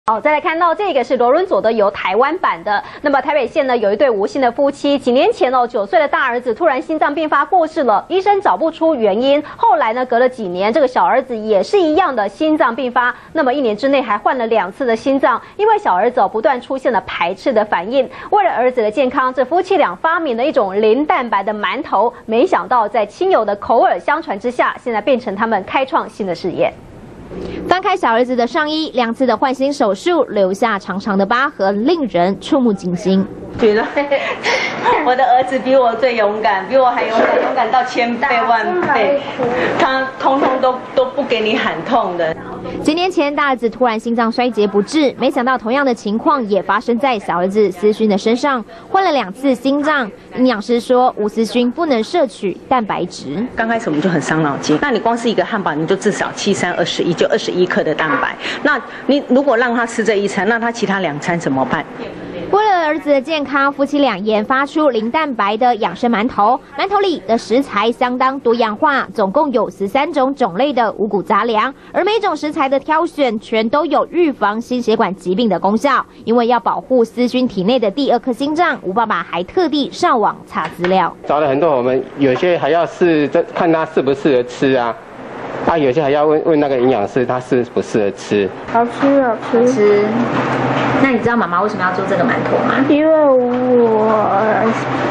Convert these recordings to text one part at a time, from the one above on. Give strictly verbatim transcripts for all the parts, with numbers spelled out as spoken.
好，再来看到这个是罗伦佐的由台湾版的。那么台北县呢有一对吴姓的夫妻，几年前哦九岁的大儿子突然心脏病发过世了，医生找不出原因。后来呢隔了几年，这个小儿子也是一样的心脏病发，那么一年之内还换了两次的心脏，因为小儿子哦不断出现了排斥的反应。为了儿子的健康，这夫妻俩发明了一种零蛋白的馒头，没想到在亲友的口耳相传之下，现在变成他们开创新的事业。 翻开小儿子的上衣，两次的换心手术留下长长的疤痕，令人触目惊心。 觉得我的儿子比我最勇敢，比我还勇敢，勇敢到千倍万倍。他通通都都不给你喊痛的。 几年前，大儿子突然心脏衰竭不治，没想到同样的情况也发生在小儿子思勋的身上，换了两次心脏。营养师说，吴思勋不能摄取蛋白质。 刚开始我们就很伤脑筋，那你光是一个汉堡，你就至少七三二十一，就二十一克的蛋白。那你如果让他吃这一餐，那他其他两餐怎么办？ 为了儿子的健康，夫妻俩研发出零蛋白的养生馒头。馒头里的食材相当多样化，总共有十三种种类的五谷杂粮，而每种食材的挑选全都有预防心血管疾病的功效。因为要保护思勋体内的第二颗心脏，吴爸爸还特地上网查资料， 找了很多，我们有些还要试着看他适不适合吃啊。 啊，有些还要问问那个营养师，他适不适合吃？ 好吃，好吃。 吃。那你知道妈妈为什么要做这个馒头吗？ 因为我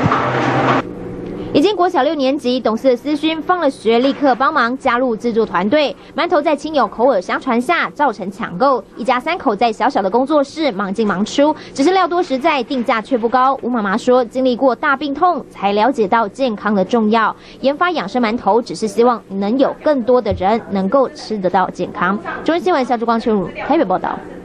已经国小六年级，懂事的思勋放了学，立刻帮忙加入制作团队。馒头在亲友口耳相传下，造成抢购。一家三口在小小的工作室忙进忙出，只是料多实在，定价却不高。吴妈妈说，经历过大病痛，才了解到健康的重要。研发养生馒头，只是希望能有更多的人能够吃得到健康。中央新闻夏志光、邱如台北报道。